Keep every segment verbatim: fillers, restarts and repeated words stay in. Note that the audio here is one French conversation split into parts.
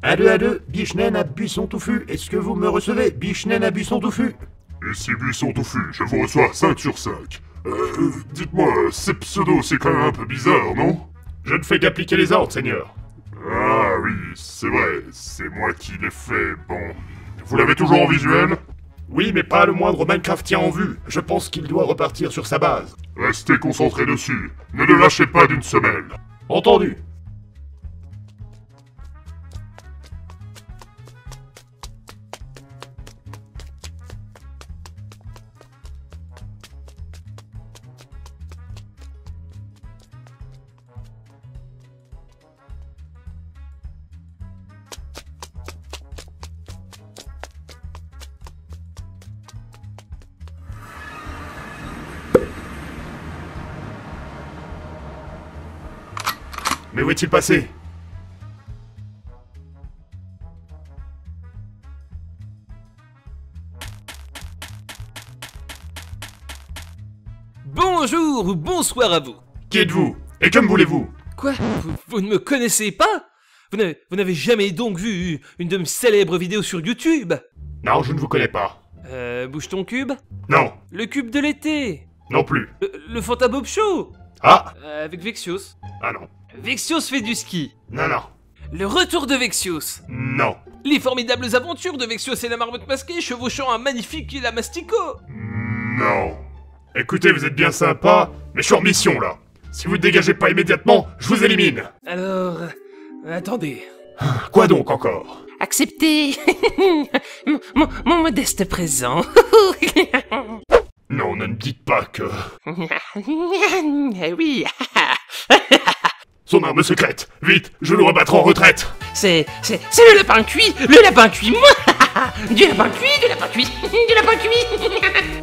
un deux un deux, Bichnen à Buisson Touffu, est-ce que vous me recevez? Bichnen à Buisson Touffu. Ici Buisson Touffu, je vous reçois cinq sur cinq. Euh, dites-moi, ces pseudos, c'est quand même un peu bizarre, non? Je ne fais qu'appliquer les ordres, seigneur. Ah oui, c'est vrai, c'est moi qui l'ai fait, bon. Vous l'avez toujours en visuel? Oui, mais pas le moindre Minecraftien en vue. Je pense qu'il doit repartir sur sa base. Restez concentrés dessus, ne le lâchez pas d'une semelle. Entendu. Mais où est-il passé? Bonjour ou bonsoir à vous. Qui êtes-vous? Et que me voulez-vous? Quoi vous, vous ne me connaissez pas? Vous n'avez, vous n'avez jamais donc vu une de mes célèbres vidéos sur YouTube? Non, je ne vous connais pas. Euh, Bouge ton cube? Non. Le cube de l'été? Non plus. Le, le Fantabob Show? Ah. euh, Avec Vexios? Ah non. Vexios fait du ski. Non, non. Le retour de Vexios. Non. Les formidables aventures de Vexios et la marmotte masquée chevauchant un magnifique élastico. Non. Écoutez, vous êtes bien sympa, mais je suis en mission là. Si vous ne dégagez pas immédiatement, je vous élimine. Alors... euh, attendez. Quoi donc encore? Acceptez mon, mon, mon modeste présent. Non, ne me dites pas que... Oui. Son arme secrète. Vite, je le rebattre en retraite. C'est... c'est... c'est le lapin cuit. Le lapin cuit. Moi. Du lapin cuit, du lapin cuit, du lapin cuit.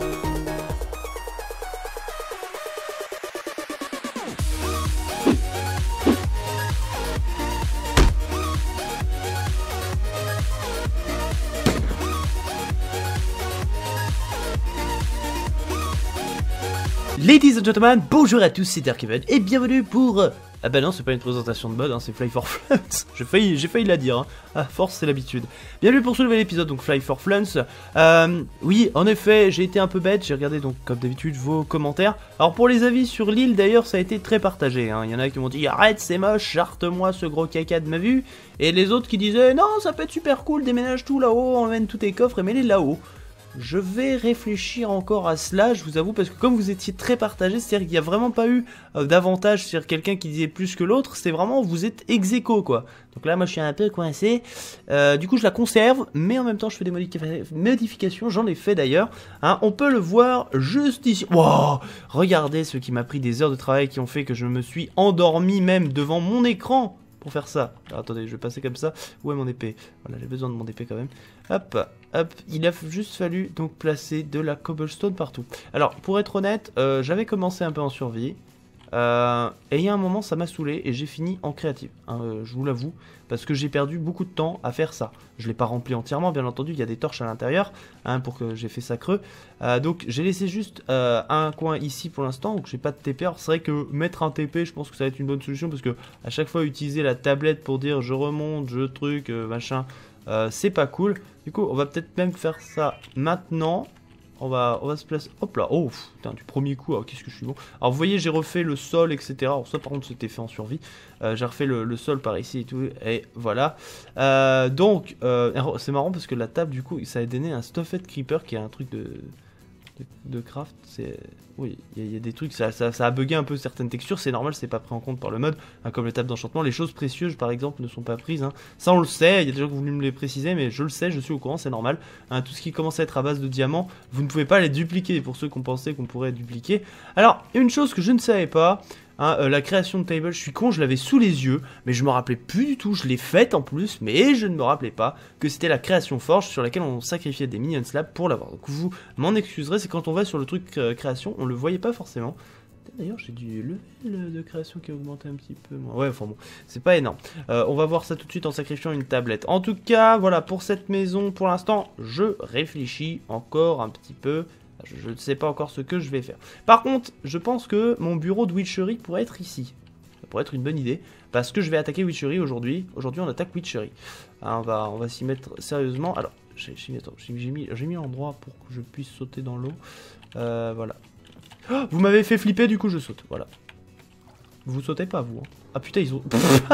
Ladies and gentlemen, bonjour à tous, c'est Darkeven et bienvenue pour... Ah bah non, c'est pas une présentation de mode, hein, c'est Fly for Flunts. J'ai failli, j'ai failli la dire, hein. À force, c'est l'habitude. Bienvenue pour ce nouvel épisode, donc Fly for Flunts. Euh, oui, en effet, j'ai été un peu bête, j'ai regardé donc comme d'habitude vos commentaires. Alors pour les avis sur l'île d'ailleurs, ça a été très partagé, hein. Il y en a qui m'ont dit arrête, c'est moche, charte-moi ce gros caca de ma vue. Et les autres qui disaient non, ça peut être super cool, déménage tout là-haut, emmène tous tes coffres et mets-les là-haut. Je vais réfléchir encore à cela, je vous avoue, parce que comme vous étiez très partagé, c'est-à-dire qu'il n'y a vraiment pas eu euh, d'avantage sur quelqu'un qui disait plus que l'autre, c'est vraiment, vous êtes ex aequo, quoi. Donc là, moi, je suis un peu coincé, euh, du coup, je la conserve, mais en même temps, je fais des modifi- modifications, j'en ai fait d'ailleurs, hein, on peut le voir juste ici. Wow, regardez ce qui m'a pris des heures de travail qui ont fait que je me suis endormi même devant mon écran pour faire ça. Alors, attendez, je vais passer comme ça. Où est mon épée? Voilà, j'ai besoin de mon épée quand même. Hop, hop, il a juste fallu donc placer de la cobblestone partout. Alors, pour être honnête, euh, j'avais commencé un peu en survie. Euh, et il y a un moment, ça m'a saoulé et j'ai fini en créative. Hein, euh, je vous l'avoue, parce que j'ai perdu beaucoup de temps à faire ça. Je ne l'ai pas rempli entièrement, bien entendu, il y a des torches à l'intérieur, hein, pour que j'ai fait ça creux. Euh, donc j'ai laissé juste euh, un coin ici pour l'instant, donc j'ai pas de T P. Alors c'est vrai que mettre un T P, je pense que ça va être une bonne solution, parce que à chaque fois utiliser la tablette pour dire je remonte, je truc, euh, machin, euh, c'est pas cool. Du coup, on va peut-être même faire ça maintenant. On va, on va se placer. Hop là, oh putain, du premier coup, oh, qu'est-ce que je suis bon. Alors vous voyez, j'ai refait le sol, et cetera. Alors ça, par contre, c'était fait en survie. Euh, j'ai refait le, le sol par ici et tout, et voilà. Euh, donc, euh, c'est marrant parce que la table, du coup, ça a donné un Stuffed Creeper qui est un truc de, de, de craft. C'est, oui, il y, y a des trucs, ça, ça, ça a bugué un peu certaines textures. C'est normal, c'est pas pris en compte par le mode. Hein, comme les tables d'enchantement, les choses précieuses, par exemple, ne sont pas prises. Hein. Ça, on le sait. Il y a des gens qui ont voulu me les préciser, mais je le sais, je suis au courant, c'est normal. Hein, tout ce qui commence à être à base de diamants, vous ne pouvez pas les dupliquer. Pour ceux qui ont pensé qu'on pourrait dupliquer. Alors, une chose que je ne savais pas. Hein, euh, la création de table, je suis con, je l'avais sous les yeux, mais je me rappelais plus du tout, je l'ai faite en plus, mais je ne me rappelais pas que c'était la création forge sur laquelle on sacrifiait des minion slabs pour l'avoir. Donc vous m'en excuserez, c'est quand on va sur le truc euh, création, on le voyait pas forcément. D'ailleurs j'ai du level de création qui a augmenté un petit peu moins. Ouais, enfin bon, c'est pas énorme. Euh, on va voir ça tout de suite en sacrifiant une tablette. En tout cas, voilà, pour cette maison, pour l'instant, je réfléchis encore un petit peu. Je ne sais pas encore ce que je vais faire. Par contre, je pense que mon bureau de witchery pourrait être ici. pourrait être une bonne idée. Parce que je vais attaquer Witchery aujourd'hui. Aujourd'hui, on attaque Witchery. Hein, on va, on va s'y mettre sérieusement. Alors, j'ai mis, attends, j'ai mis, j'ai mis un endroit pour que je puisse sauter dans l'eau. Euh, voilà. Oh, vous m'avez fait flipper, du coup, je saute. Voilà. Vous sautez pas, vous. Hein. Ah putain, ils ont...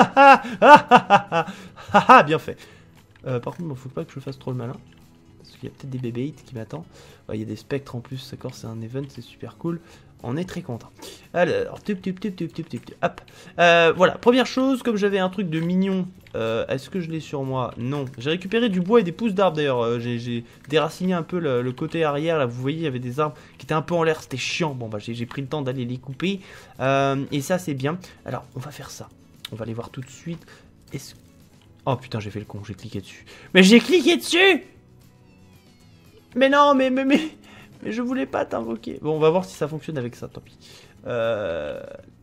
Bien fait. Euh, par contre, il faut pas que je fasse trop le malin. Parce qu'il y a peut-être des bébés qui m'attendent. Il ouais, y a des spectres en plus, d'accord, c'est un event, c'est super cool. On est très content. Alors, tup, tup, tup, tup, tup, tup, tup, hop. Euh, voilà, première chose, comme j'avais un truc de mignon, euh, est-ce que je l'ai sur moi? Non. J'ai récupéré du bois et des pousses d'arbres d'ailleurs. Euh, j'ai déraciné un peu le, le côté arrière. Là, vous voyez, il y avait des arbres qui étaient un peu en l'air. C'était chiant. Bon, bah, j'ai pris le temps d'aller les couper. Euh, et ça, c'est bien. Alors, on va faire ça. On va aller voir tout de suite. Est-ce... Oh putain, j'ai fait le con. J'ai cliqué dessus. Mais j'ai cliqué dessus! Mais non, mais, mais, mais, mais je voulais pas t'invoquer. Bon, on va voir si ça fonctionne avec ça, tant pis. Euh...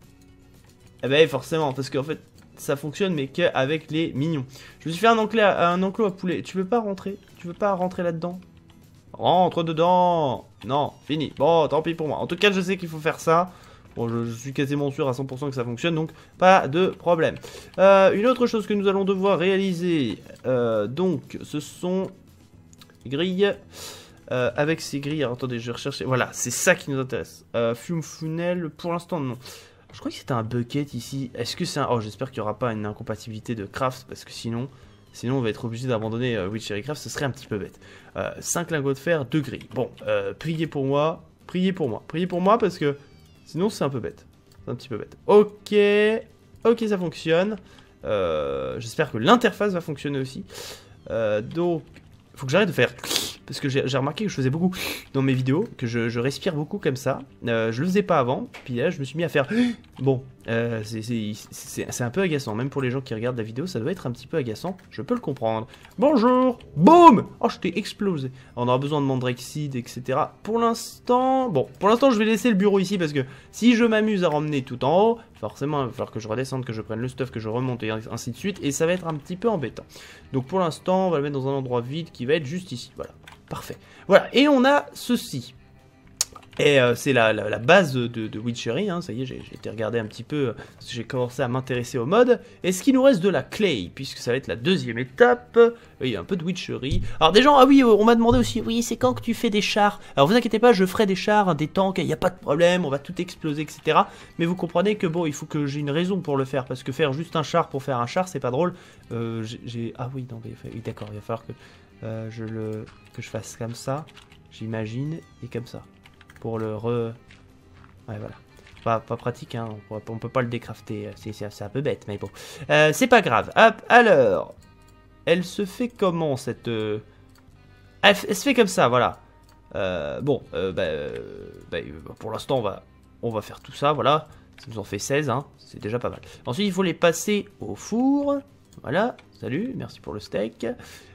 Eh ben, forcément, parce qu'en fait, ça fonctionne, mais qu'avec les mignons. Je me suis fait un enclos à, un enclos à poulet. Tu veux pas rentrer? Tu veux pas rentrer là-dedans? Rentre dedans! Non, fini. Bon, tant pis pour moi. En tout cas, je sais qu'il faut faire ça. Bon, je, je suis quasiment sûr à cent pour cent que ça fonctionne, donc pas de problème. Euh, une autre chose que nous allons devoir réaliser, euh, donc, ce sont... grilles. Euh, avec ces grilles, alors, attendez, je vais rechercher. Voilà, c'est ça qui nous intéresse. Euh, fume funnel, pour l'instant, non. Je crois que c'était un bucket ici. Est-ce que c'est un... Oh, j'espère qu'il n'y aura pas une incompatibilité de craft, parce que sinon, sinon on va être obligé d'abandonner euh, Witchery Craft, ce serait un petit peu bête. Euh, cinq lingots de fer, deux grilles. Bon, euh, priez pour moi, priez pour moi, priez pour moi, parce que sinon c'est un peu bête. C'est un petit peu bête. Ok, ok, ça fonctionne. Euh, j'espère que l'interface va fonctionner aussi. Euh, donc, il faut que j'arrête de faire... Parce que j'ai remarqué que je faisais beaucoup dans mes vidéos, que je, je respire beaucoup comme ça. Euh, je le faisais pas avant, puis là je me suis mis à faire... Bon, euh, c'est un peu agaçant, même pour les gens qui regardent la vidéo, ça doit être un petit peu agaçant, je peux le comprendre. Bonjour. Boum. Oh, je t'ai explosé. On aura besoin de Mandrake-Seed, et cetera. Pour l'instant... Bon, pour l'instant je vais laisser le bureau ici, parce que si je m'amuse à ramener tout en haut, forcément il va falloir que je redescende, que je prenne le stuff, que je remonte, et ainsi de suite, et ça va être un petit peu embêtant. Donc pour l'instant, on va le mettre dans un endroit vide qui va être juste ici, voilà. Parfait. Voilà, et on a ceci. Et euh, c'est la, la, la base de, de Witchery, hein. Ça y est, j'ai été regarder un petit peu, parce que j'ai commencé à m'intéresser au mode. Est-ce qu'il nous reste de la clay, puisque ça va être la deuxième étape. Il y a un peu de Witchery. Alors des gens, ah oui, on m'a demandé aussi, oui, c'est quand que tu fais des chars? Alors vous inquiétez pas, je ferai des chars, des tanks, il n'y a pas de problème, on va tout exploser, et cetera. Mais vous comprenez que bon, il faut que j'ai une raison pour le faire, parce que faire juste un char pour faire un char, c'est pas drôle. Euh, j'ai... Ah oui, non, mais oui, d'accord, il va falloir que... Euh, je le que je fasse comme ça, j'imagine, et comme ça, pour le re... Ouais, voilà. Pas, pas pratique, hein, on, on peut pas le décrafter, c'est un peu bête, mais bon. Euh, c'est pas grave. Hop, alors, elle se fait comment, cette... Euh... Elle, elle se fait comme ça, voilà. Euh, bon, euh, bah, euh, bah, pour l'instant, on va, on va faire tout ça, voilà. Ça nous en fait seize, hein, c'est déjà pas mal. Ensuite, il faut les passer au four. Voilà, salut, merci pour le steak.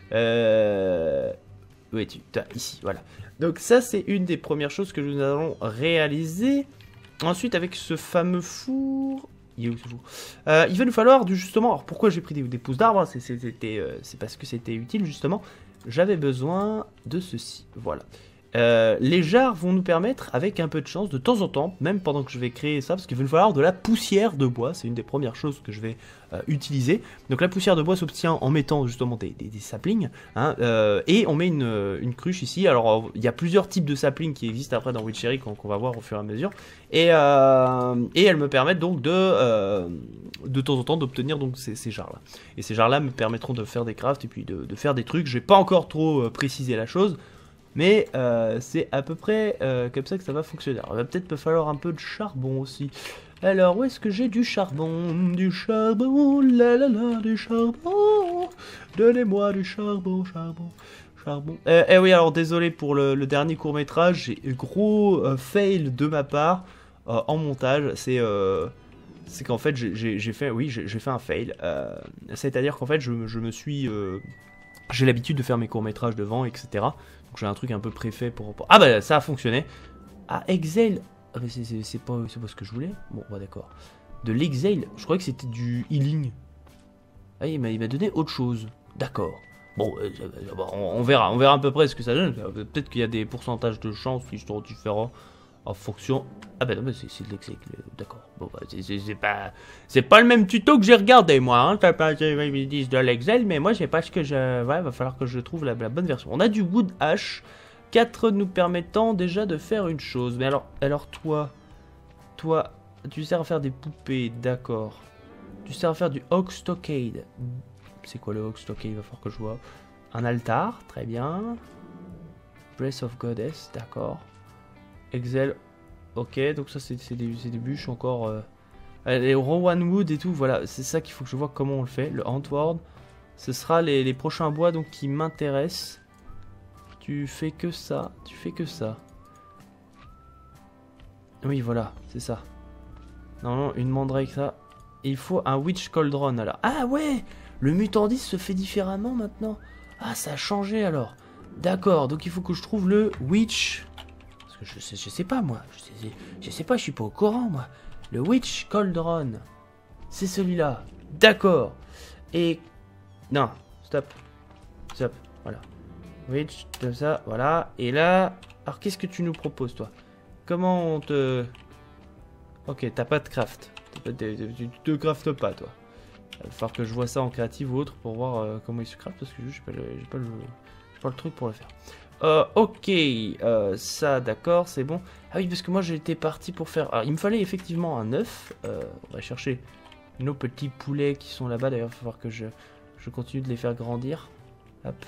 Euh... Où es-tu? Ici, voilà. Donc ça, c'est une des premières choses que nous allons réaliser. Ensuite, avec ce fameux four... Il est où ce four? euh, Il va nous falloir du justement... Alors pourquoi j'ai pris des, des pousses d'arbres? C'est euh, parce que c'était utile, justement. J'avais besoin de ceci. Voilà. Euh, les jarres vont nous permettre, avec un peu de chance, de temps en temps, même pendant que je vais créer ça, parce qu'il va nous falloir de la poussière de bois, c'est une des premières choses que je vais euh, utiliser. Donc la poussière de bois s'obtient en mettant justement des, des, des saplings, hein, euh, et on met une, une cruche ici. Alors il y a plusieurs types de saplings qui existent après dans Witchery qu'on qu'on va voir au fur et à mesure, et, euh, et elles me permettent donc de, euh, de temps en temps d'obtenir donc ces, ces jarres là. Et ces jarres là me permettront de faire des crafts et puis de, de faire des trucs. Je vais pas encore trop euh, préciser la chose, mais euh, c'est à peu près euh, comme ça que ça va fonctionner. Alors, il va peut-être me falloir un peu de charbon aussi. Alors, où est-ce que j'ai du charbon? Du charbon, la la la, du charbon. Donnez-moi du charbon, charbon, charbon. Eh, eh oui, alors désolé pour le, le dernier court-métrage. J'ai gros euh, fail de ma part euh, en montage. C'est... Euh, c'est qu'en fait, j'ai fait... Oui, j'ai fait un fail. Euh, C'est-à-dire qu'en fait, je, je me suis... Euh, j'ai l'habitude de faire mes courts-métrages devant, et cetera. Donc j'ai un truc un peu préfet pour... Ah bah ça a fonctionné. Ah, Exhale. Ah, mais c'est pas, pas ce que je voulais. Bon, bah d'accord. De l'Exhale. Je croyais que c'était du healing. Ah, il m'a donné autre chose. D'accord. Bon, euh, on, on verra. On verra à peu près ce que ça donne. Peut-être qu'il y a des pourcentages de chance qui sont différents. en fonction... Ah bah non, bah c'est de l'Excel, d'accord. Bon bah c'est pas... C'est pas le même tuto que j'ai regardé, moi, hein. T'as pas... Ils disent de l'Excel, mais moi, je sais pas ce que je... Ouais, va falloir que je trouve la, la bonne version. On a du wood ash, quatre nous permettant déjà de faire une chose. Mais alors, alors toi... Toi, tu sers à faire des poupées, d'accord. Tu sers à faire du Oak Stockade. C'est quoi le Oak Stockade? Il va falloir que je vois. Un altar, très bien. Breath of Goddess, d'accord. Excel... Ok, donc ça c'est des, des bûches encore. Euh... Les Rowan Wood et tout, voilà, c'est ça qu'il faut que je vois comment on le fait. Le Antward, ce sera les, les prochains bois donc qui m'intéressent. Tu fais que ça, tu fais que ça. Oui, voilà, c'est ça. Normalement, une mandrake, ça. Et il faut un Witch Cauldron alors. Ah ouais, le mutandis se fait différemment maintenant. Ah, ça a changé alors. D'accord, donc il faut que je trouve le Witch. Je sais, je sais pas moi, je sais, je sais pas, je suis pas au courant moi. Le Witch Cauldron, c'est celui-là, d'accord. Et non, stop, stop, voilà. Witch, comme ça, voilà. Et là, alors qu'est-ce que tu nous proposes toi? Comment on te... Ok, t'as pas de craft, pas de, de, tu te craftes pas toi. Il va falloir que je vois ça en créative ou autre pour voir euh, comment il se craft parce que je n'ai pas, pas, pas le truc pour le faire. Euh, ok, euh, ça d'accord, c'est bon. Ah oui, parce que moi j'étais parti pour faire... Alors, il me fallait effectivement un œuf. Euh, on va chercher nos petits poulets qui sont là-bas. D'ailleurs, il va falloir que je, je continue de les faire grandir. Hop.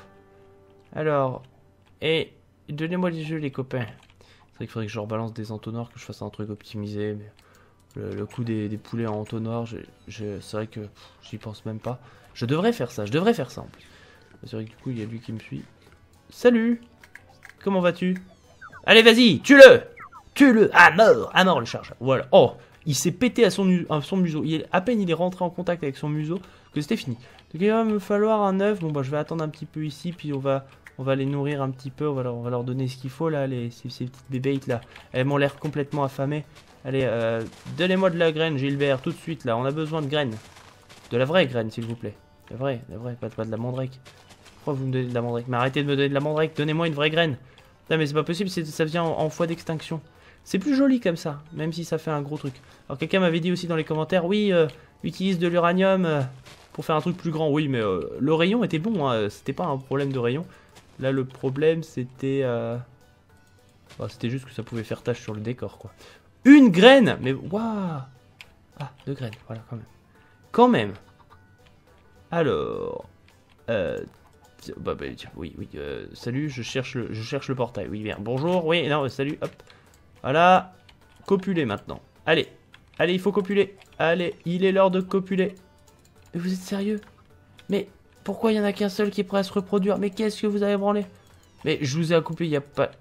Alors, et donnez-moi des jeux les copains. C'est vrai qu'il faudrait que je rebalance des entonnoirs, que je fasse un truc optimisé. Mais le, le coup des, des poulets en entonnoir, c'est vrai que j'y pense même pas. Je devrais faire ça, je devrais faire ça en plus. C'est vrai que du coup, il y a lui qui me suit. Salut! Comment vas-tu? Allez, vas-y, tue-le! Tue-le! À mort! À mort, le charge. Voilà. Oh! Il s'est pété à son, à son museau. Il est, à peine il est rentré en contact avec son museau que c'était fini. Donc il va me falloir un œuf. Bon, bah, je vais attendre un petit peu ici. Puis on va, on va les nourrir un petit peu. On va leur, on va leur donner ce qu'il faut, là. Les, ces, ces petites bébêtes, là. Elles m'ont l'air complètement affamées. Allez, euh, donnez-moi de la graine, Gilbert, tout de suite, là. On a besoin de graines. De la vraie graine, s'il vous plaît. La vraie, la vraie, pas, pas de la mandrake. Pourquoi vous me donnez de la mandrake? Mais arrêtez de me donner de la mandrake, donnez-moi une vraie graine. Non mais c'est pas possible, ça vient en, en foi d'extinction. C'est plus joli comme ça, même si ça fait un gros truc. Alors quelqu'un m'avait dit aussi dans les commentaires, oui, euh, utilise de l'uranium euh, pour faire un truc plus grand. Oui, mais euh, le rayon était bon, hein, c'était pas un problème de rayon. Là le problème c'était... Euh... Bah, c'était juste que ça pouvait faire tache sur le décor, quoi. Une graine! Mais waouh! Ah, deux graines, voilà, quand même. Quand même. Alors... Euh... Bah, bah, oui, oui, euh, salut, je cherche, le, je cherche le portail, oui, bien, bonjour, oui, non, salut, hop, voilà, copuler maintenant, allez, allez, il faut copuler, allez, il est l'heure de copuler, mais vous êtes sérieux? Mais pourquoi il n'y en a qu'un seul qui est prêt à se reproduire? Mais qu'est-ce que vous avez branlé? Mais je vous ai coupé, il n'y a pas...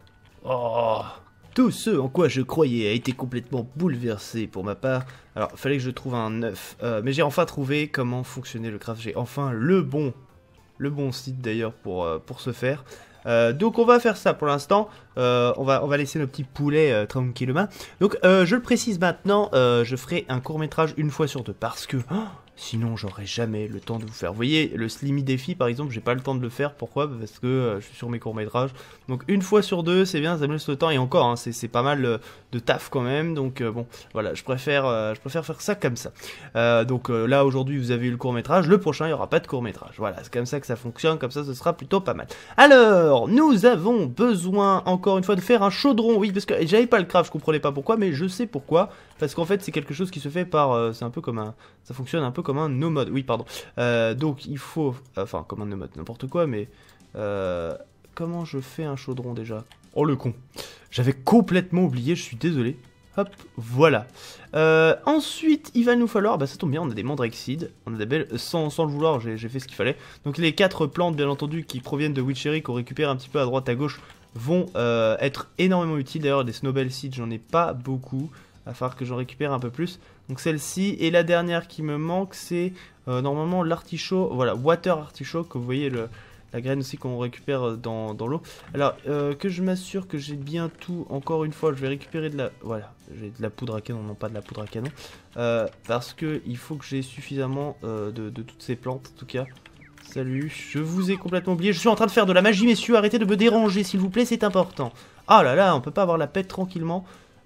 Oh. Tout ce en quoi je croyais a été complètement bouleversé pour ma part. Alors, fallait que je trouve un œuf, euh, mais j'ai enfin trouvé comment fonctionnait le craft, j'ai enfin le bon... Le bon site d'ailleurs pour, euh, pour ce faire. Euh, donc on va faire ça pour l'instant. Euh, on, va, on va laisser nos petits poulets euh, tranquillement. Donc euh, je le précise maintenant, euh, je ferai un court métrage une fois sur deux. Parce que oh, sinon j'aurai jamais le temps de vous faire. Vous voyez, le Slimmy Défi par exemple, j'ai pas le temps de le faire. Pourquoi? Parce que euh, je suis sur mes courts métrages. Donc une fois sur deux, c'est bien, ça me laisse le temps. Et encore, hein, c'est pas mal euh, de taf quand même. Donc euh, bon, voilà, je préfère, euh, je préfère faire ça comme ça. Euh, donc euh, là aujourd'hui vous avez eu le court métrage. Le prochain il n'y aura pas de court métrage. Voilà, c'est comme ça que ça fonctionne. Comme ça ce sera plutôt pas mal. Alors, nous avons besoin encore une fois de faire un chaudron. Oui, parce que j'avais pas le craft, je comprenais pas pourquoi, mais je sais pourquoi. Parce qu'en fait c'est quelque chose qui se fait par... Euh, c'est un peu comme un... Ça fonctionne un peu comme un no-mode. Oui, pardon. Euh, donc il faut... Enfin, comme un no-mode, n'importe quoi, mais... Euh, comment je fais un chaudron déjà? Oh le con. J'avais complètement oublié, je suis désolé. Hop, voilà. Euh, ensuite, il va nous falloir... Bah ça tombe bien, on a des mandrake seeds. On a des belles... Sans, sans le vouloir, j'ai fait ce qu'il fallait. Donc les quatre plantes, bien entendu, qui proviennent de Witchery, qu'on récupère un petit peu à droite à gauche, vont euh, être énormément utiles. D'ailleurs, des Snowbell seeds, j'en ai pas beaucoup. Il va falloir que j'en récupère un peu plus. Donc celle-ci. Et la dernière qui me manque, c'est euh, normalement l'artichaut. Voilà, Water Artichaut, que vous voyez le... La graine aussi qu'on récupère dans, dans l'eau. Alors, euh, que je m'assure que j'ai bien tout. Encore une fois, je vais récupérer de la... Voilà, j'ai de la poudre à canon, non pas de la poudre à canon. Euh, parce que il faut que j'ai suffisamment euh, de, de toutes ces plantes, en tout cas. Salut, je vous ai complètement oublié. Je suis en train de faire de la magie, messieurs. Arrêtez de me déranger, s'il vous plaît, c'est important. Ah là là, on peut pas avoir la pète tranquillement.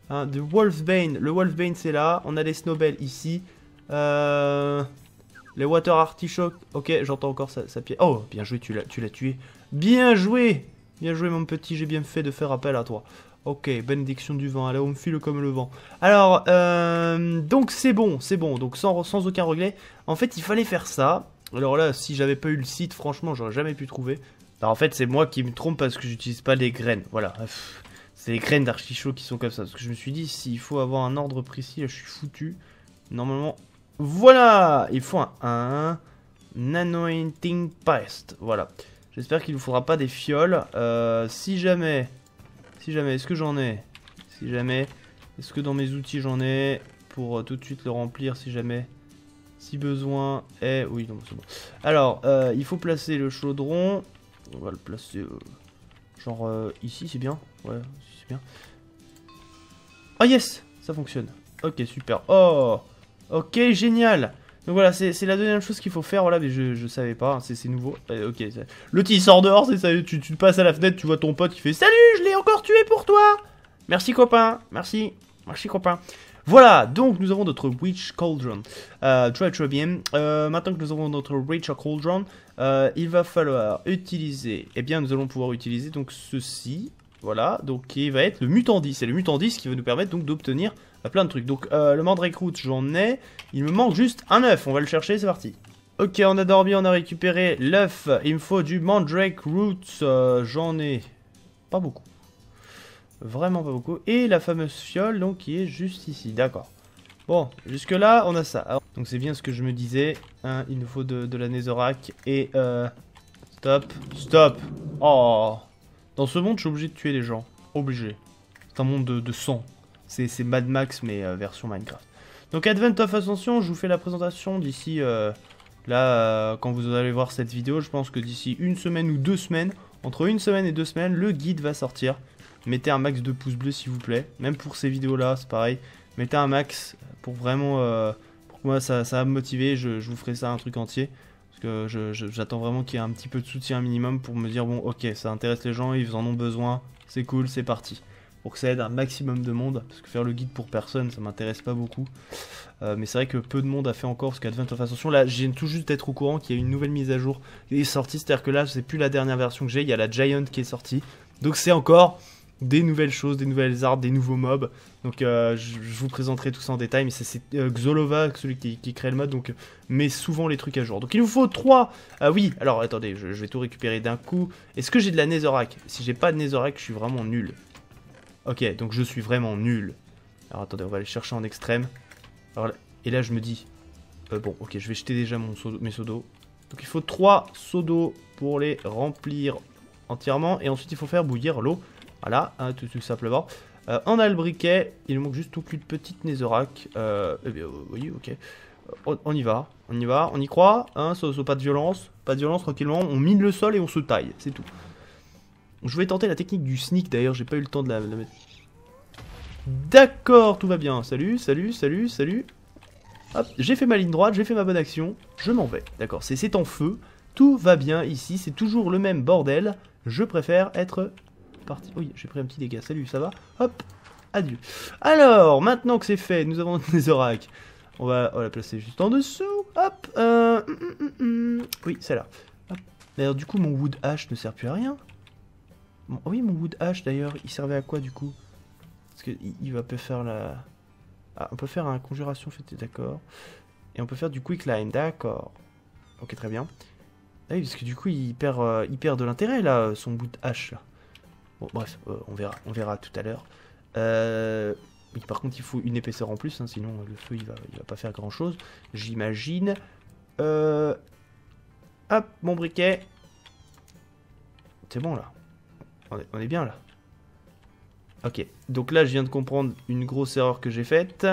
Hein, de Wolfbane. Le Wolfbane, c'est là. On a les Snowbells ici. Euh... Les Water Artichoke. Ok, j'entends encore sa, sa pied. Oh, bien joué, tu l'as tué. Bien joué. Bien joué, mon petit. J'ai bien fait de faire appel à toi. Ok, bénédiction du vent. Allez, on me file comme le vent. Alors, euh, donc c'est bon, c'est bon. Donc sans, sans aucun regret. En fait, il fallait faire ça. Alors là, si j'avais pas eu le site, franchement, j'aurais jamais pu trouver. Alors, en fait, c'est moi qui me trompe parce que j'utilise pas les graines. Voilà. C'est les graines d'artichaut qui sont comme ça. Parce que je me suis dit, s'il faut avoir un ordre précis, là, je suis foutu. Normalement... Voilà, il faut un, un Anointing Paste. Voilà. J'espère qu'il ne vous faudra pas des fioles. Euh, si jamais, si jamais, est-ce que j'en ai? Si jamais, est-ce que dans mes outils j'en ai pour euh, tout de suite le remplir si jamais, si besoin est... Oui, non, c'est bon. Alors, euh, il faut placer le chaudron. On va le placer euh, genre euh, ici, c'est bien. Ouais, c'est bien. Oh yes, ça fonctionne. Ok, super. Oh. Ok, génial. Donc voilà, c'est la deuxième chose qu'il faut faire. Voilà, mais je, je savais pas, c'est nouveau. Euh, ok, l'autre il sort dehors, c'est ça. Tu, tu passes à la fenêtre, tu vois ton pote qui fait salut, je l'ai encore tué pour toi. Merci copain, merci, merci copain. Voilà, donc nous avons notre Witch Cauldron. Euh, très très bien. Euh, maintenant que nous avons notre Witch Cauldron, euh, il va falloir utiliser. Eh bien, nous allons pouvoir utiliser donc ceci. Voilà, donc qui va être le Mutandis. C'est le Mutandis qui va nous permettre donc d'obtenir plein de trucs. Donc euh, le Mandrake Root, j'en ai. Il me manque juste un œuf. On va le chercher, c'est parti. Ok, on a dormi, on a récupéré l'œuf. Il me faut du Mandrake Root. Euh, j'en ai pas beaucoup. Vraiment pas beaucoup. Et la fameuse fiole, donc, qui est juste ici. D'accord. Bon, jusque là, on a ça. Alors, donc c'est bien ce que je me disais. Hein, il nous faut de, de la Netherrack. Et euh... Stop. Stop. Oh. Dans ce monde, je suis obligé de tuer les gens. Obligé. C'est un monde de, de sang. C'est Mad Max, mais euh, version Minecraft. Donc, Advent of Ascension, je vous fais la présentation d'ici... Euh, là, euh, quand vous allez voir cette vidéo, je pense que d'ici une semaine ou deux semaines, entre une semaine et deux semaines, le guide va sortir. Mettez un max de pouces bleus, s'il vous plaît. Même pour ces vidéos-là, c'est pareil. Mettez un max pour vraiment... Euh, pour que moi, ça, ça va me motiver. Je, je vous ferai ça un truc entier. Parce que j'attends vraiment qu'il y ait un petit peu de soutien minimum pour me dire, bon, ok, ça intéresse les gens, ils en ont besoin, c'est cool, c'est parti. Pour que ça aide un maximum de monde, parce que faire le guide pour personne, ça m'intéresse pas beaucoup. Euh, mais c'est vrai que peu de monde a fait encore, parce qu'Advent of Ascension, là, j'ai tout juste d'être au courant qu'il y a une nouvelle mise à jour qui est sortie, c'est-à-dire que là, c'est plus la dernière version que j'ai, il y a la Giant qui est sortie. Donc c'est encore des nouvelles choses, des nouvelles armes, des nouveaux mobs. Donc euh, je, je vous présenterai tout ça en détail, mais c'est euh, Xolova, celui qui, qui crée le mode, donc met souvent les trucs à jour. Donc il nous faut trois. Ah oui, alors attendez, je, je vais tout récupérer d'un coup. Est-ce que j'ai de la Netherrack? Si j'ai pas de Netherrack, je suis vraiment nul. Ok, donc je suis vraiment nul. Alors attendez, on va aller chercher en extrême. Alors là, et là je me dis, euh, bon ok, je vais jeter déjà mon seau, mes seaux d'eau. Donc il faut trois seaux d'eau pour les remplir entièrement. Et ensuite il faut faire bouillir l'eau. Voilà, hein, tout, tout simplement. Euh, on a le briquet, il nous manque juste toute une petite Netherrack. Euh, eh bien, oui, ok. On, on y va, on y va, on y croit, hein, so, so, pas de violence, pas de violence, tranquillement. On mine le sol et on se taille, c'est tout. Je vais tenter la technique du sneak d'ailleurs, j'ai pas eu le temps de la, de la mettre. D'accord, tout va bien. Salut, salut, salut, salut. Hop, j'ai fait ma ligne droite, j'ai fait ma bonne action, je m'en vais. D'accord, c'est en feu, tout va bien ici, c'est toujours le même bordel. Je préfère être... parti. Oui, j'ai pris un petit dégât. Salut, ça va? Hop, adieu. Alors, maintenant que c'est fait, nous avons notre Netherrack. On va, on va la placer juste en dessous. Hop. Euh, mm, mm, mm. Oui, c'est là. Hop. D'ailleurs, du coup, mon Wood Ash ne sert plus à rien. Bon, oui, mon Wood Ash, d'ailleurs, il servait à quoi, du coup? Parce qu'il il va peut faire la... Ah, on peut faire un conjuration faite, d'accord. Et on peut faire du Quick Line, d'accord. Ok, très bien. Ah oui, parce que du coup, il perd, euh, il perd de l'intérêt, là, son Wood Ash, là. Bon, bref, euh, on verra, on verra tout à l'heure. Euh, oui, par contre, il faut une épaisseur en plus, hein, sinon le feu il va, il va pas faire grand chose, j'imagine. Euh, hop, mon briquet. C'est bon là. On est, on est bien là. Ok, donc là, je viens de comprendre une grosse erreur que j'ai faite.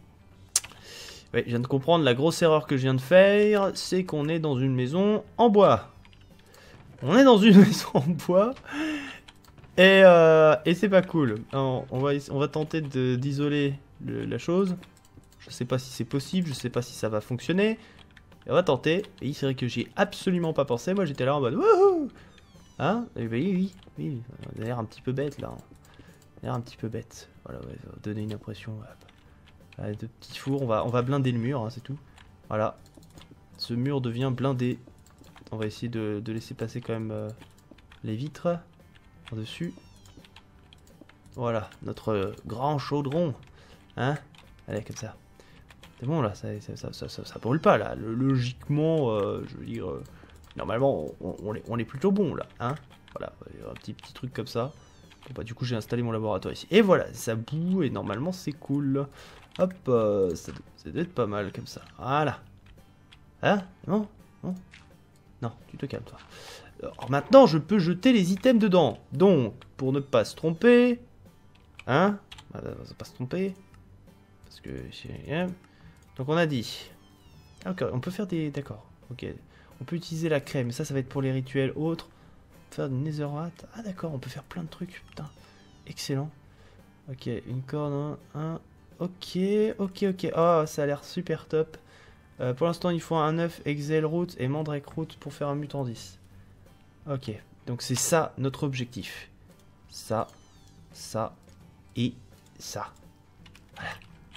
Oui, je viens de comprendre la grosse erreur que je viens de faire, c'est qu'on est dans une maison en bois. On est dans une maison en bois. Et, euh, et c'est pas cool. Alors, on, va, on va tenter d'isoler la chose. Je sais pas si c'est possible, je sais pas si ça va fonctionner. Et on va tenter. Et c'est vrai que j'y ai absolument pas pensé. Moi j'étais là en mode wouhou. Hein? Et oui, oui, oui. On a l'air un petit peu bête là. l'air un petit peu bête. Voilà, ouais, ça va donner une impression euh, de petit four. On va, on va blinder le mur, hein, c'est tout. Voilà. Ce mur devient blindé. On va essayer de, de laisser passer quand même euh, les vitres en dessus. Voilà, notre euh, grand chaudron. Hein? Allez, comme ça. C'est bon là, ça, ça, ça, ça, ça, ça brûle pas là. Le, logiquement, euh, je veux dire, euh, normalement, on, on, est, on est plutôt bon là. Hein? Voilà, un petit, petit truc comme ça. Bon, bah, du coup, j'ai installé mon laboratoire ici. Et voilà, ça boue et normalement, c'est cool. Hop, euh, ça, ça doit être pas mal comme ça. Voilà. Hein? Non? Non? Non, tu te calmes, toi. Alors maintenant, je peux jeter les items dedans. Donc, pour ne pas se tromper... Hein? On va pas se tromper. Parce que... Donc, on a dit... Ah, ok, on peut faire des... D'accord, ok. On peut utiliser la crème, ça, ça va être pour les rituels autres. Faire du netherite. Ah, d'accord, on peut faire plein de trucs. Putain, excellent. Ok, une corde, un... un... Ok, ok, ok. Oh, ça a l'air super top. Euh, pour l'instant, il faut un œuf, Excel Root et Mandrake Root pour faire un mutant dix. Ok, donc c'est ça notre objectif. Ça, ça et ça. Voilà.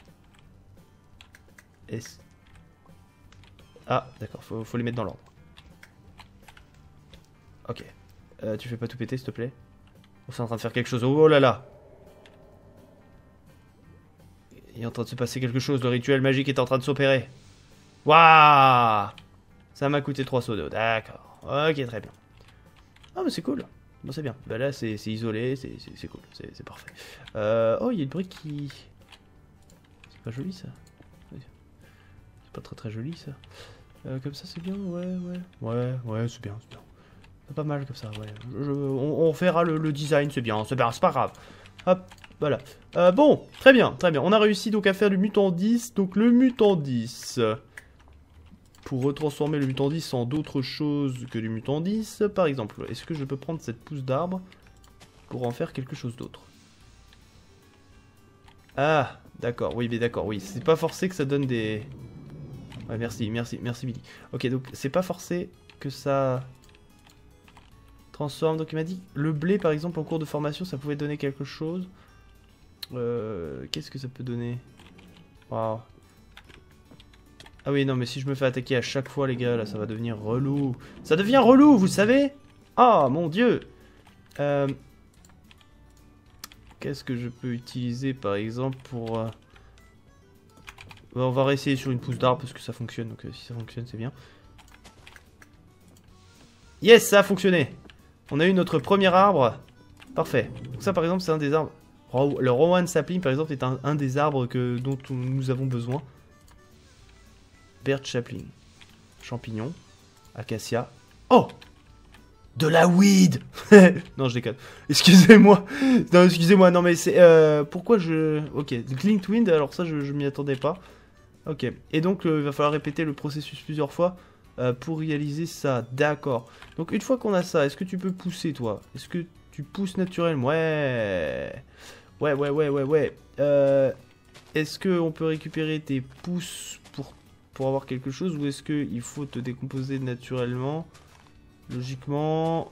Est-ce... Ah, d'accord, faut, faut les mettre dans l'ordre. Ok. Euh, tu fais pas tout péter, s'il te plaît? On est en train de faire quelque chose. Oh là là! Il est en train de se passer quelque chose. Le rituel magique est en train de s'opérer. Waouh! Ça m'a coûté trois seaux d'eau. D'accord. Ok, très bien. Ah, mais c'est cool. Bon, c'est bien. Bah là, c'est isolé. C'est cool. C'est parfait. Euh... Oh, il y a une brique qui... C'est pas joli, ça. C'est pas très très joli, ça. Euh, comme ça, c'est bien. Ouais, ouais. Ouais, ouais, c'est bien. C'est bien. C'est pas mal comme ça, ouais. Je, je, on, on verra le, le design, c'est bien. C'est bien, c'est pas grave. Hop. Voilà. Euh, bon, très bien, très bien. On a réussi donc à faire du mutant dix. Donc le mutant dix... Pour retransformer le mutant dix en d'autres choses que du mutant dix, par exemple, est-ce que je peux prendre cette pousse d'arbre pour en faire quelque chose d'autre? Ah, d'accord, oui, mais d'accord, oui. C'est pas forcé que ça donne des... Ouais, merci, merci, merci Billy. Ok, donc c'est pas forcé que ça... transforme. Donc il m'a dit, le blé par exemple en cours de formation, ça pouvait donner quelque chose. Euh, Qu'est-ce que ça peut donner? Waouh. Ah oui, non, mais si je me fais attaquer à chaque fois, les gars, là, ça va devenir relou. Ça devient relou, vous savez? Ah, mon Dieu. euh... Qu'est-ce que je peux utiliser, par exemple, pour... Euh... On va réessayer sur une pousse d'arbre, parce que ça fonctionne. Donc, euh, si ça fonctionne, c'est bien. Yes, ça a fonctionné. On a eu notre premier arbre. Parfait. Donc ça, par exemple, c'est un des arbres... Le Rowan Sapling, par exemple, est un, un des arbres que, dont nous avons besoin. Birch Sapling. Champignon. Acacia. Oh! De la weed. Non, je déconne. Excusez-moi. Non, excusez-moi. Non, mais c'est... Euh, pourquoi je... Ok. Glint Wind, alors ça, je, je m'y attendais pas. Ok. Et donc, euh, il va falloir répéter le processus plusieurs fois euh, pour réaliser ça. D'accord. Donc, une fois qu'on a ça, est-ce que tu peux pousser, toi? Est-ce que tu pousses naturellement? Ouais. Ouais, ouais, ouais, ouais, ouais. Euh, est-ce qu'on peut récupérer tes pousses pour... pour avoir quelque chose, ou est-ce qu'il faut te décomposer naturellement? Logiquement...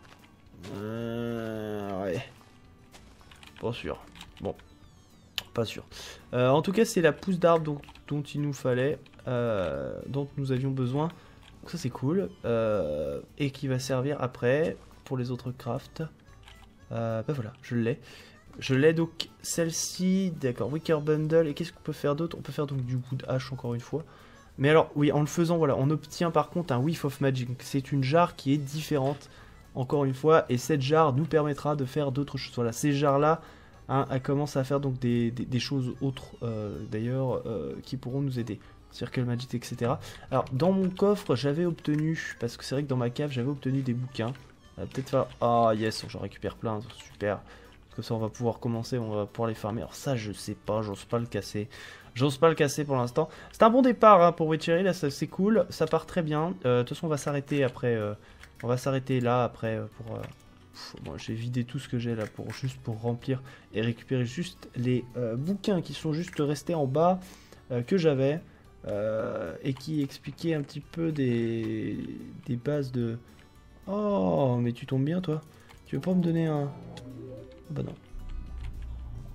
Euh, ouais. Pas sûr. Bon. Pas sûr. Euh, en tout cas, c'est la pousse d'arbre dont, dont il nous fallait, euh, dont nous avions besoin. Donc ça, c'est cool. Euh, et qui va servir après pour les autres crafts. Euh, ben voilà, je l'ai. Je l'ai donc celle-ci. D'accord, Wicker Bundle. Et qu'est-ce qu'on peut faire d'autre? On peut faire donc du Wood Ash encore une fois. Mais alors, oui, en le faisant, voilà, on obtient par contre un Whiff of Magic. C'est une jarre qui est différente, encore une fois, et cette jarre nous permettra de faire d'autres choses. Voilà, ces jarres-là, hein, elles commencent à faire donc des, des, des choses autres, euh, d'ailleurs, euh, qui pourront nous aider. Circle Magic, et cetera. Alors, dans mon coffre, j'avais obtenu, parce que c'est vrai que dans ma cave, j'avais obtenu des bouquins. Peut-être faire... Ah, yes, j'en récupère plein, super. Comme ça, on va pouvoir commencer, on va pouvoir les farmer. Alors ça, je sais pas, j'ose pas le casser. J'ose pas le casser pour l'instant. C'est un bon départ hein, pour Witchery, là c'est cool, ça part très bien. Euh, de toute façon on va s'arrêter après, euh, on va s'arrêter là après euh, pour... Euh, bon, j'ai vidé tout ce que j'ai là pour juste pour remplir et récupérer juste les euh, bouquins qui sont juste restés en bas euh, que j'avais euh, et qui expliquaient un petit peu des, des bases de... Oh mais tu tombes bien toi. Tu veux pas me donner un... Bah non.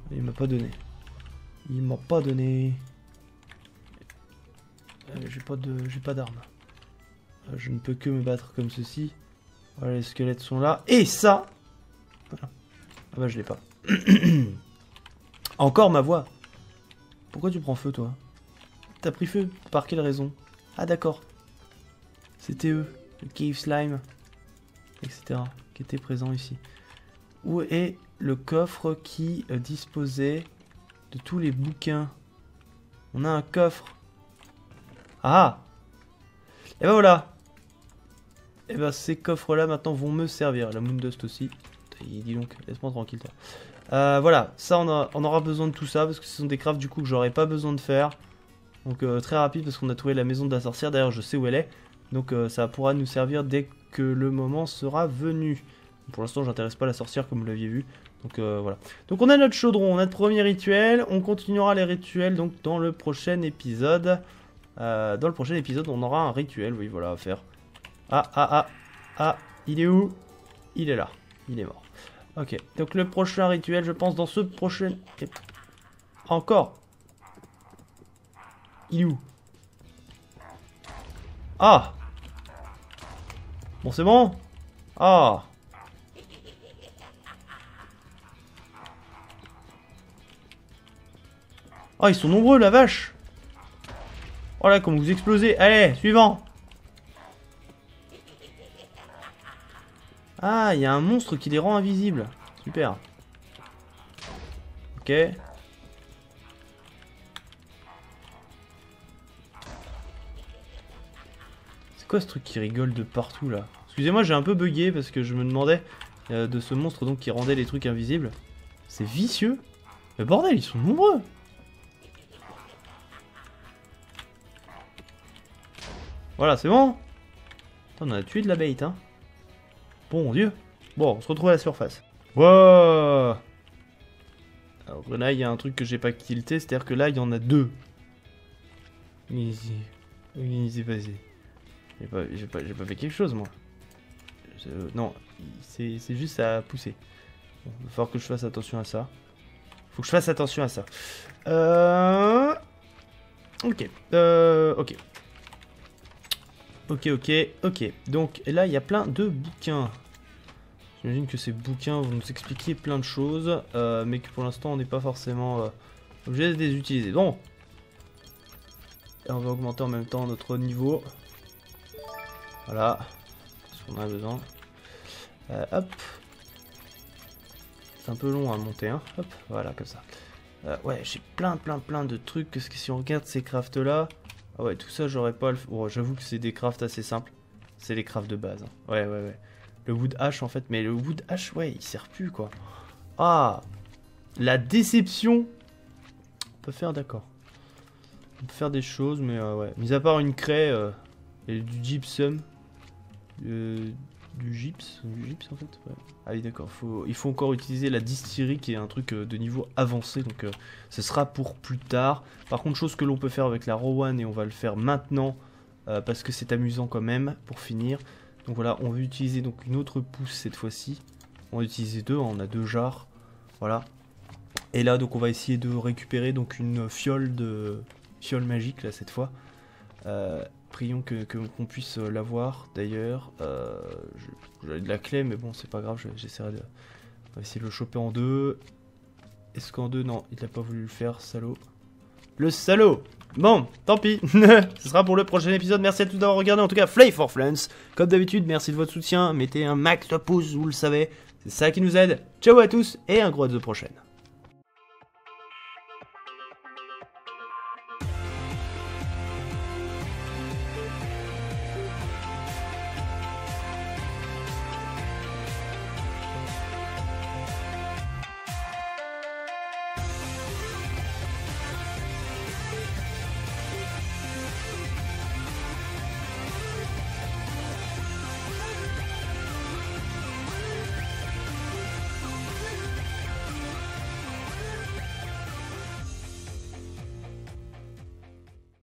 Il m'a pas donné. Il m'a pas donné. Euh, j'ai pas de, j'ai pas d'armes. Euh, je ne peux que me battre comme ceci. Voilà, les squelettes sont là. Et ça. Voilà. Ah bah je l'ai pas. Encore ma voix. Pourquoi tu prends feu toi? T'as pris feu? Par quelle raison? Ah d'accord. C'était eux, le Cave Slime, et cetera, qui étaient présents ici. Où est le coffre qui euh, disposait de tous les bouquins? On a un coffre. Ah! Et ben voilà! Et ben ces coffres-là maintenant vont me servir. La Moondust aussi. Dis donc, laisse-moi tranquille toi. Euh, voilà, ça on, a, on aura besoin de tout ça parce que ce sont des crafts du coup que j'aurais pas besoin de faire. Donc euh, très rapide parce qu'on a trouvé la maison de la sorcière. D'ailleurs je sais où elle est. Donc euh, ça pourra nous servir dès que le moment sera venu. Pour l'instant j'intéresse pas la sorcière comme vous l'aviez vu. Donc euh, voilà. Donc on a notre chaudron, on a notre premier rituel. On continuera les rituels donc dans le prochain épisode. Euh, dans le prochain épisode on aura un rituel, oui voilà à faire. Ah ah ah ah, il est où? Il est là, il est mort. Ok, donc le prochain rituel je pense dans ce prochain... Encore. Il est où? Ah! Bon, c'est bon? Ah! Ah, ils sont nombreux, la vache! Oh là, comme vous explosez! Allez, suivant! Ah, il y a un monstre qui les rend invisibles. Super. Ok. C'est quoi ce truc qui rigole de partout là? Excusez-moi, j'ai un peu bugué parce que je me demandais euh, de ce monstre donc qui rendait les trucs invisibles. C'est vicieux. Mais bordel, ils sont nombreux. Voilà, c'est bon. Attends, on a tué de la bait, hein. Bon Dieu. Bon, on se retrouve à la surface. Wow. Alors là, il y a un truc que j'ai pas tilté, c'est-à-dire que là, il y en a deux. Easy. Easy, vas-y. J'ai pas, j'ai pas, j'ai pas fait quelque chose, moi. Je, non, c'est juste à pousser. Bon, il va falloir que je fasse attention à ça. Faut que je fasse attention à ça. Euh... Ok. Euh... Ok. Ok, ok, ok. Donc là, il y a plein de bouquins. J'imagine que ces bouquins vont nous expliquer plein de choses, euh, mais que pour l'instant, on n'est pas forcément euh, obligé de les utiliser. Donc, là, on va augmenter en même temps notre niveau. Voilà. Ce qu'on a besoin. Euh, hop. C'est un peu long à monter, hein. Hop, voilà, comme ça. Euh, ouais, j'ai plein, plein, plein de trucs. Parce que si on regarde ces crafts-là... Ah ouais, tout ça, j'aurais pas le... Oh, j'avoue que c'est des crafts assez simples. C'est les crafts de base. Hein. Ouais, ouais, ouais. Le wood ash, en fait. Mais le wood ash, ouais, il sert plus, quoi. Ah! La déception! On peut faire, d'accord. On peut faire des choses, mais euh, ouais. Mis à part une craie euh, et du gypsum. Euh, du gyps Du gyps, en fait, ouais. Ah oui, d'accord. Faut... Il faut encore utiliser la distillerie, qui est un truc euh, de niveau avancé. Donc, euh, ce sera pour plus tard. Par contre, chose que l'on peut faire avec la Rowan, et on va le faire maintenant, euh, parce que c'est amusant quand même, pour finir. Donc voilà, on va utiliser donc une autre pousse cette fois-ci. On va utiliser deux, hein, on a deux jarres. Voilà. Et là, donc on va essayer de récupérer donc une fiole de fiole magique, là, cette fois. Euh, prions que qu'on puisse l'avoir, d'ailleurs. Euh, J'avais de la clé, mais bon, c'est pas grave, j'essaierai de... On va essayer de le choper en deux. Est-ce qu'en deux? Non, il n'a pas voulu le faire, salaud. Le salaud! Bon, tant pis. Ce sera pour le prochain épisode. Merci à tous d'avoir regardé. En tout cas, Fly for Flans. Comme d'habitude, merci de votre soutien. Mettez un max de pouces, vous le savez. C'est ça qui nous aide. Ciao à tous et un gros à la prochaine.